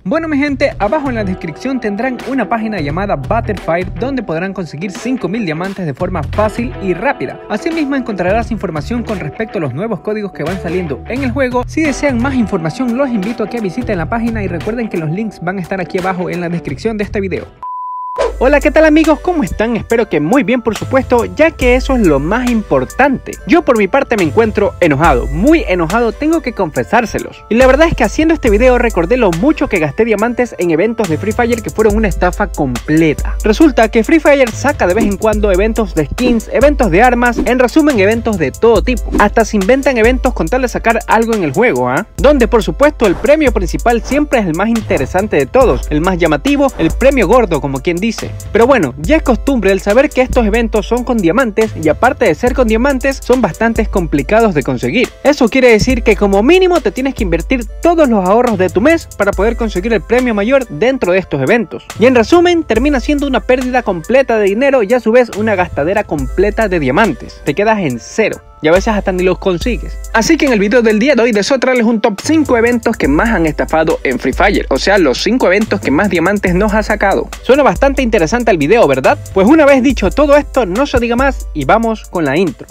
Bueno mi gente, abajo en la descripción tendrán una página llamada Battlefire donde podrán conseguir 5000 diamantes de forma fácil y rápida. Asimismo encontrarás información con respecto a los nuevos códigos que van saliendo en el juego. Si desean más información los invito a que visiten la página y recuerden que los links van a estar aquí abajo en la descripción de este video. Hola, ¿qué tal amigos? ¿Cómo están? Espero que muy bien, por supuesto, ya que eso es lo más importante. Yo por mi parte me encuentro enojado, muy enojado, tengo que confesárselos. Y la verdad es que haciendo este video recordé lo mucho que gasté diamantes en eventos de Free Fire que fueron una estafa completa. Resulta que Free Fire saca de vez en cuando eventos de skins, eventos de armas, en resumen eventos de todo tipo. Hasta se inventan eventos con tal de sacar algo en el juego, donde por supuesto el premio principal siempre es el más interesante de todos, el más llamativo, el premio gordo como quien dice. Pero bueno, ya es costumbre el saber que estos eventos son con diamantes y aparte de ser con diamantes son bastante complicados de conseguir. Eso quiere decir que como mínimo te tienes que invertir todos los ahorros de tu mes para poder conseguir el premio mayor dentro de estos eventos. Y en resumen termina siendo una pérdida completa de dinero y a su vez una gastadera completa de diamantes. Te quedas en cero. Y a veces hasta ni los consigues. Así que en el video del día de hoy deseo traerles un top 5 eventos que más han estafado en Free Fire. O sea, los 5 eventos que más diamantes nos ha sacado. Suena bastante interesante el video, ¿verdad? Pues una vez dicho todo esto, no se diga más y vamos con la intro.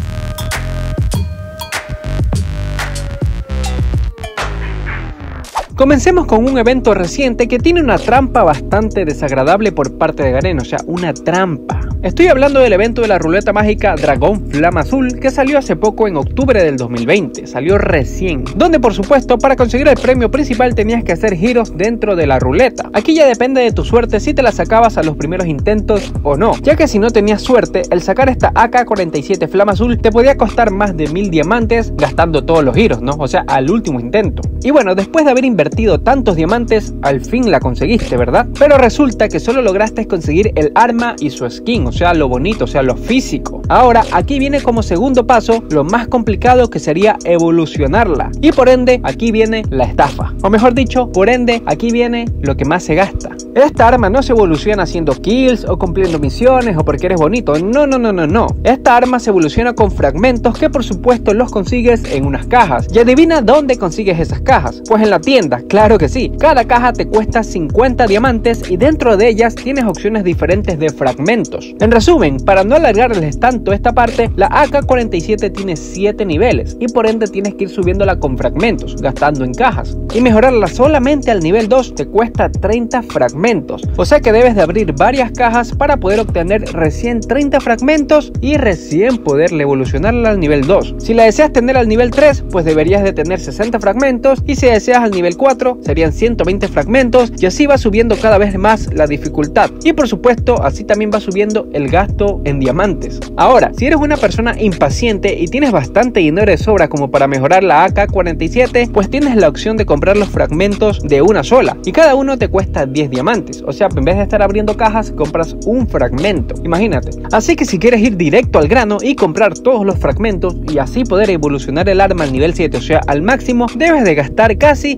Comencemos con un evento reciente que tiene una trampa bastante desagradable por parte de Garena, o sea, una trampa. Estoy hablando del evento de la ruleta mágica Dragón Flama Azul que salió hace poco en octubre del 2020, salió recién, donde por supuesto para conseguir el premio principal tenías que hacer giros dentro de la ruleta. Aquí ya depende de tu suerte si te la sacabas a los primeros intentos o no, ya que si no tenías suerte, el sacar esta AK-47 Flama Azul te podía costar más de 1000 diamantes gastando todos los giros, ¿no? O sea, al último intento. Y bueno, después de haber invertido tantos diamantes, al fin la conseguiste, ¿verdad? Pero resulta que solo lograste conseguir el arma y su skin, o sea, lo bonito, o sea, lo físico. Ahora, aquí viene como segundo paso lo más complicado, que sería evolucionarla. Y por ende, aquí viene la estafa. O mejor dicho, por ende, aquí viene lo que más se gasta. Esta arma no se evoluciona haciendo kills o cumpliendo misiones o porque eres bonito. No. Esta arma se evoluciona con fragmentos que por supuesto los consigues en unas cajas. Y adivina dónde consigues esas cajas. Pues en la tienda, claro que sí. Cada caja te cuesta 50 diamantes y dentro de ellas tienes opciones diferentes de fragmentos. En resumen, para no alargarles tanto esta parte, la AK-47 tiene 7 niveles y por ende tienes que ir subiéndola con fragmentos, gastando en cajas. Y mejorarla solamente al nivel 2 te cuesta 30 fragmentos. O sea que debes de abrir varias cajas para poder obtener recién 30 fragmentos y recién poderle evolucionarla al nivel 2. Si la deseas tener al nivel 3, pues deberías de tener 60 fragmentos y si deseas al nivel 4 serían 120 fragmentos y así va subiendo cada vez más la dificultad. Y por supuesto así también va subiendo el gasto en diamantes. Ahora, si eres una persona impaciente y tienes bastante dinero de sobra como para mejorar la AK-47, pues tienes la opción de comprar los fragmentos de una sola y cada uno te cuesta 10 diamantes. O sea, en vez de estar abriendo cajas, compras un fragmento. Imagínate. Así que si quieres ir directo al grano y comprar todos los fragmentos y así poder evolucionar el arma al nivel 7, o sea, al máximo, debes de gastar casi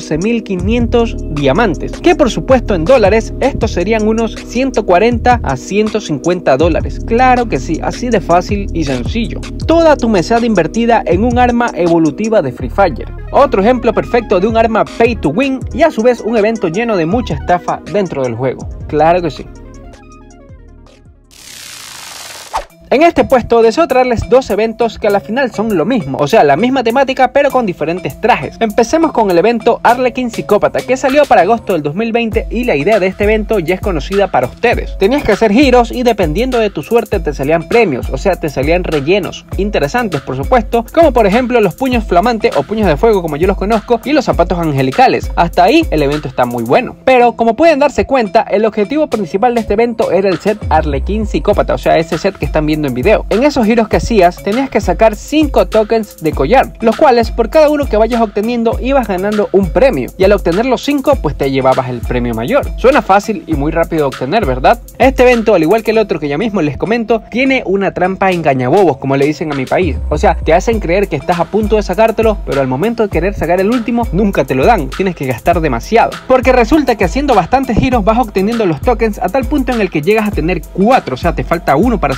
14.500 diamantes, que por supuesto en dólares estos serían unos 140 a 150 dólares. Claro que sí, así de fácil y sencillo. Toda tu mesada invertida en un arma evolutiva de Free Fire. Otro ejemplo perfecto de un arma pay to win y a su vez un evento lleno de mucha estafa dentro del juego. Claro que sí. En este puesto deseo traerles dos eventos que a la final son lo mismo, o sea, la misma temática pero con diferentes trajes. Empecemos con el evento Arlequín Psicópata que salió para agosto del 2020 y la idea de este evento ya es conocida para ustedes. Tenías que hacer giros y dependiendo de tu suerte te salían premios, o sea, te salían rellenos interesantes por supuesto, como por ejemplo los puños flamantes o puños de fuego como yo los conozco y los zapatos angelicales. Hasta ahí el evento está muy bueno. Pero como pueden darse cuenta, el objetivo principal de este evento era el set Arlequín Psicópata, o sea, ese set que están viendo en video. En esos giros que hacías tenías que sacar 5 tokens de collar, los cuales por cada uno que vayas obteniendo ibas ganando un premio y al obtener los 5 pues te llevabas el premio mayor. Suena fácil y muy rápido de obtener, ¿verdad? Este evento, al igual que el otro que ya mismo les comento, tiene una trampa engañabobos, como le dicen a mi país. O sea, te hacen creer que estás a punto de sacártelo, pero al momento de querer sacar el último nunca te lo dan, tienes que gastar demasiado, porque resulta que haciendo bastantes giros vas obteniendo los tokens a tal punto en el que llegas a tener 4, o sea, te falta uno para sacarte el premio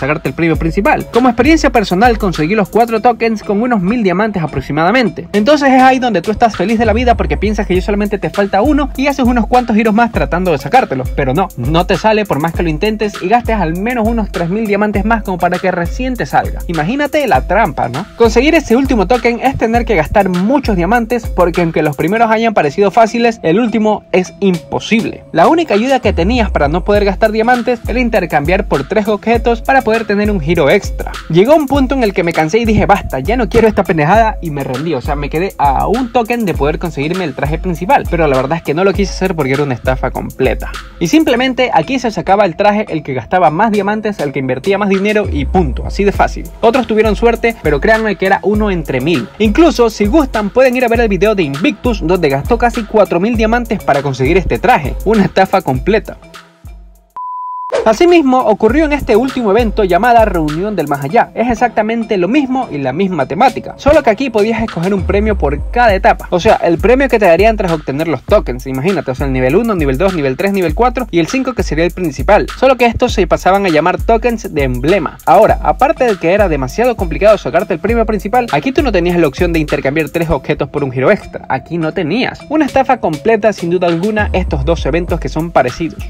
premio principal. Como experiencia personal conseguí los 4 tokens con unos 1000 diamantes aproximadamente. Entonces es ahí donde tú estás feliz de la vida porque piensas que solamente te falta uno y haces unos cuantos giros más tratando de sacártelo, pero no te sale por más que lo intentes y gastes al menos unos 3000 diamantes más como para que recién te salga. Imagínate la trampa, ¿no? Conseguir este último token es tener que gastar muchos diamantes porque aunque los primeros hayan parecido fáciles, el último es imposible. La única ayuda que tenías para no poder gastar diamantes era intercambiar por 3 objetos para poder tener un giro extra. Llegó un punto en el que me cansé y dije basta, ya no quiero esta pendejada y me rendí, o sea me quedé a un token de poder conseguirme el traje principal, pero la verdad es que no lo quise hacer porque era una estafa completa. Y simplemente aquí se sacaba el traje el que gastaba más diamantes, el que invertía más dinero y punto, así de fácil. Otros tuvieron suerte, pero créanme que era uno entre 1000. Incluso si gustan pueden ir a ver el video de Invictus donde gastó casi 4000 diamantes para conseguir este traje, una estafa completa. Asimismo, ocurrió en este último evento llamada Reunión del Más Allá. Es exactamente lo mismo y la misma temática, solo que aquí podías escoger un premio por cada etapa. O sea, el premio que te darían tras obtener los tokens, imagínate, o sea, el nivel 1, nivel 2, nivel 3, nivel 4 y el 5 que sería el principal. Solo que estos se pasaban a llamar tokens de emblema. Ahora, aparte de que era demasiado complicado sacarte el premio principal, aquí tú no tenías la opción de intercambiar 3 objetos por un giro extra. Aquí no tenías. Una estafa completa sin duda alguna estos dos eventos que son parecidos.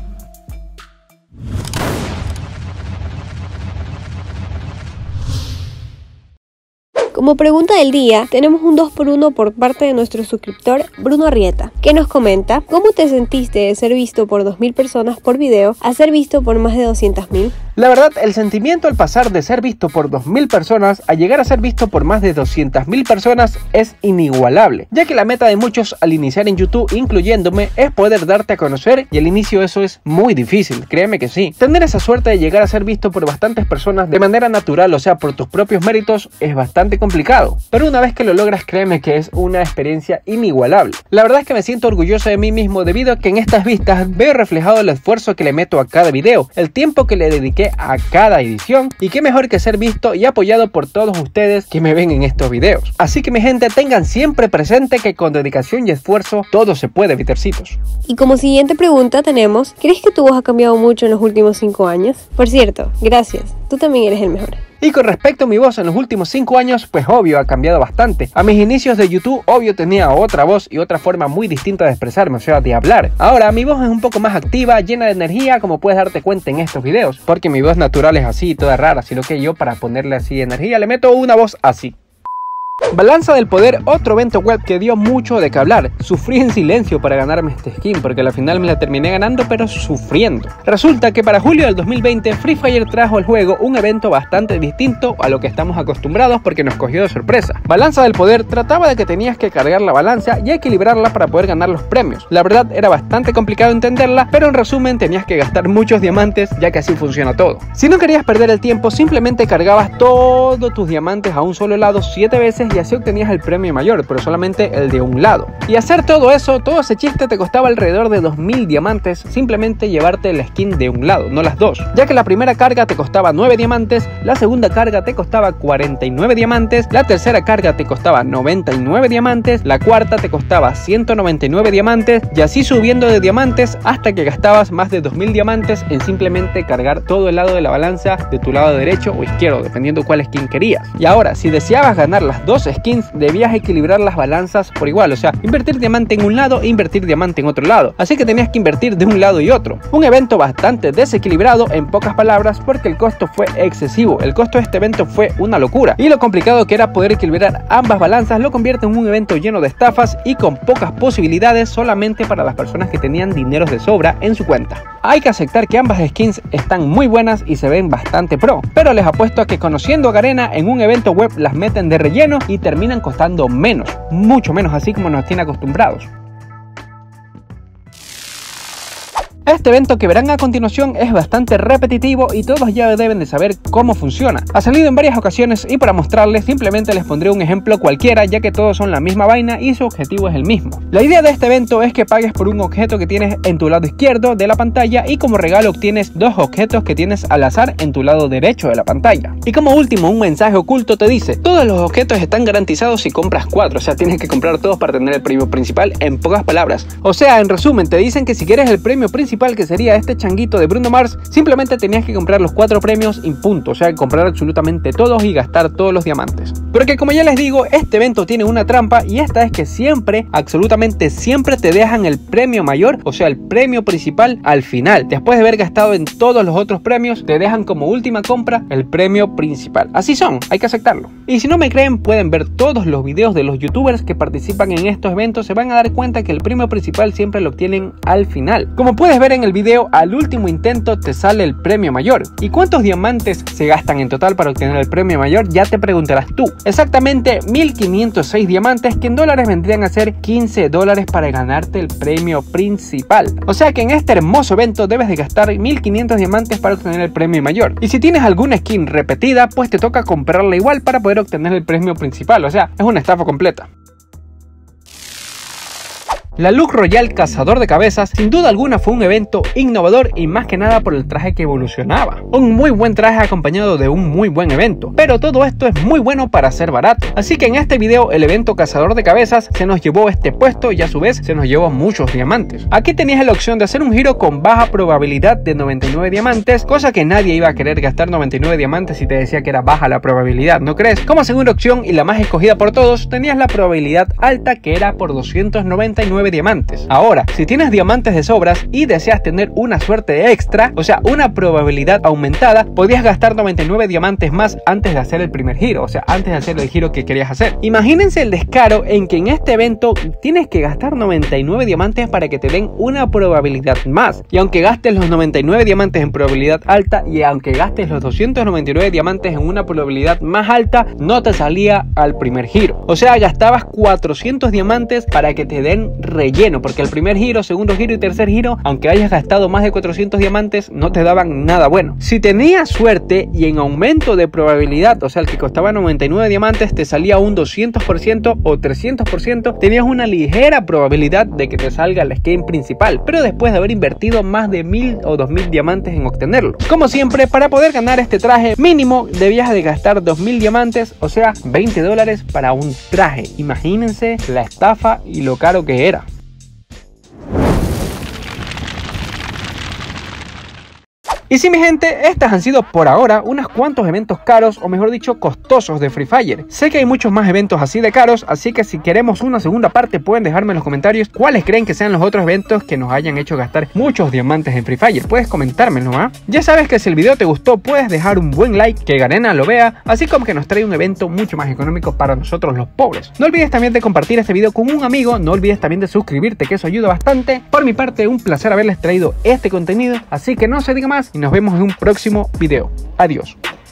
Como pregunta del día, tenemos un 2x1 por parte de nuestro suscriptor Bruno Arrieta, que nos comenta: ¿cómo te sentiste de ser visto por 2000 personas por video a ser visto por más de 200.000? La verdad, el sentimiento al pasar de ser visto por 2000 personas a llegar a ser visto por más de 200.000 personas es inigualable, ya que la meta de muchos al iniciar en YouTube, incluyéndome, es poder darte a conocer y al inicio eso es muy difícil, créeme que sí. Tener esa suerte de llegar a ser visto por bastantes personas de manera natural, o sea, por tus propios méritos, es bastante complicado, pero una vez que lo logras, créeme que es una experiencia inigualable. La verdad es que me siento orgulloso de mí mismo debido a que en estas vistas veo reflejado el esfuerzo que le meto a cada video, el tiempo que le dediqué a cada edición y qué mejor que ser visto y apoyado por todos ustedes que me ven en estos videos. Así que mi gente, tengan siempre presente que con dedicación y esfuerzo todo se puede, Vitercitos. Y como siguiente pregunta tenemos: ¿crees que tu voz ha cambiado mucho en los últimos 5 años? Por cierto, gracias, tú también eres el mejor. Y con respecto a mi voz en los últimos 5 años, pues obvio ha cambiado bastante. A mis inicios de YouTube, obvio tenía otra voz y otra forma muy distinta de expresarme, o sea, de hablar. Ahora mi voz es un poco más activa, llena de energía, como puedes darte cuenta en estos videos, porque mi voz natural es así, toda rara, sino que yo para ponerle así energía le meto una voz así. Balanza del Poder, otro evento web que dio mucho de qué hablar. Sufrí en silencio para ganarme este skin porque al final me la terminé ganando, pero sufriendo. Resulta que para julio del 2020 Free Fire trajo al juego un evento bastante distinto a lo que estamos acostumbrados porque nos cogió de sorpresa. Balanza del Poder trataba de que tenías que cargar la balanza y equilibrarla para poder ganar los premios. La verdad era bastante complicado entenderla, pero en resumen tenías que gastar muchos diamantes, ya que así funciona todo. Si no querías perder el tiempo, simplemente cargabas todos tus diamantes a un solo lado 7 veces y así obtenías el premio mayor, pero solamente el de un lado. Y hacer todo eso, todo ese chiste te costaba alrededor de 2000 diamantes simplemente llevarte la skin de un lado, no las dos, ya que la primera carga te costaba 9 diamantes, la segunda carga te costaba 49 diamantes, la tercera carga te costaba 99 diamantes, la cuarta te costaba 199 diamantes y así subiendo de diamantes hasta que gastabas más de 2000 diamantes en simplemente cargar todo el lado de la balanza de tu lado derecho o izquierdo, dependiendo cuál skin querías. Y ahora, si deseabas ganar las dos skins, debías equilibrar las balanzas por igual, o sea, invertir diamante en un lado e invertir diamante en otro lado, así que tenías que invertir de un lado y otro. Un evento bastante desequilibrado en pocas palabras porque el costo fue excesivo, el costo de este evento fue una locura y lo complicado que era poder equilibrar ambas balanzas lo convierte en un evento lleno de estafas y con pocas posibilidades solamente para las personas que tenían dineros de sobra en su cuenta. Hay que aceptar que ambas skins están muy buenas y se ven bastante pro, pero les apuesto a que conociendo a Garena en un evento web las meten de relleno y terminan costando menos, mucho menos, así como nos tiene acostumbrados. Este evento que verán a continuación es bastante repetitivo y todos ya deben de saber cómo funciona. Ha salido en varias ocasiones y para mostrarles simplemente les pondré un ejemplo cualquiera, ya que todos son la misma vaina y su objetivo es el mismo. La idea de este evento es que pagues por un objeto que tienes en tu lado izquierdo de la pantalla y como regalo obtienes dos objetos que tienes al azar en tu lado derecho de la pantalla. Y como último, un mensaje oculto te dice: todos los objetos están garantizados si compras 4, o sea, tienes que comprar todos para tener el premio principal, en pocas palabras. O sea, en resumen, te dicen que si quieres el premio principal principal, que sería este changuito de Bruno Mars, simplemente tenías que comprar los 4 premios y punto, o sea, comprar absolutamente todos y gastar todos los diamantes. Porque como ya les digo, este evento tiene una trampa, y esta es que siempre, absolutamente siempre, te dejan el premio mayor, o sea, el premio principal al final. Después de haber gastado en todos los otros premios, te dejan como última compra el premio principal. Así son, hay que aceptarlo. Y si no me creen, pueden ver todos los videos de los youtubers que participan en estos eventos. Se van a dar cuenta que el premio principal siempre lo obtienen al final. Como puedes ver en el video, al último intento te sale el premio mayor. ¿Y cuántos diamantes se gastan en total para obtener el premio mayor? Ya te preguntarás tú. Exactamente 1506 diamantes, que en dólares vendrían a ser $15 para ganarte el premio principal. O sea que en este hermoso evento debes de gastar 1500 diamantes para obtener el premio mayor. Y si tienes alguna skin repetida, pues te toca comprarla igual para poder obtener el premio principal. O sea, es una estafa completa. La Look Royal Cazador de Cabezas sin duda alguna fue un evento innovador, y más que nada por el traje que evolucionaba. Un muy buen traje acompañado de un muy buen evento, pero todo esto es muy bueno para ser barato. Así que en este video el evento Cazador de Cabezas se nos llevó este puesto, y a su vez se nos llevó muchos diamantes. Aquí tenías la opción de hacer un giro con baja probabilidad de 99 diamantes, cosa que nadie iba a querer gastar 99 diamantes si te decía que era baja la probabilidad, ¿no crees? Como segunda opción, y la más escogida por todos, tenías la probabilidad alta, que era por 299 diamantes. Ahora, si tienes diamantes de sobras y deseas tener una suerte extra, o sea, una probabilidad aumentada, podías gastar 99 diamantes más antes de hacer el primer giro, o sea, antes de hacer el giro que querías hacer. Imagínense el descaro en que en este evento tienes que gastar 99 diamantes para que te den una probabilidad más. Y aunque gastes los 99 diamantes en probabilidad alta, y aunque gastes los 299 diamantes en una probabilidad más alta, no te salía al primer giro. O sea, gastabas 400 diamantes para que te den relleno, porque el primer giro, segundo giro y tercer giro, aunque hayas gastado más de 400 diamantes, no te daban nada bueno. Si tenías suerte y en aumento de probabilidad, o sea, el que costaba 99 diamantes te salía un 200% o 300%, tenías una ligera probabilidad de que te salga la skin principal, pero después de haber invertido más de 1000 o 2000 diamantes en obtenerlo. Como siempre, para poder ganar este traje, mínimo debías de gastar 2000 diamantes, o sea, $20 para un traje. Imagínense la estafa y lo caro que era. Y sí, mi gente, estas han sido por ahora unos cuantos eventos caros, o mejor dicho, costosos de Free Fire. Sé que hay muchos más eventos así de caros, así que si queremos una segunda parte pueden dejarme en los comentarios cuáles creen que sean los otros eventos que nos hayan hecho gastar muchos diamantes en Free Fire. Puedes comentármelo, ¿ah? Ya sabes que si el video te gustó puedes dejar un buen like, que Garena lo vea, así como que nos trae un evento mucho más económico para nosotros los pobres. No olvides también de compartir este video con un amigo, no olvides también de suscribirte, que eso ayuda bastante. Por mi parte, un placer haberles traído este contenido, así que no se diga más y nos vemos en un próximo video. Adiós.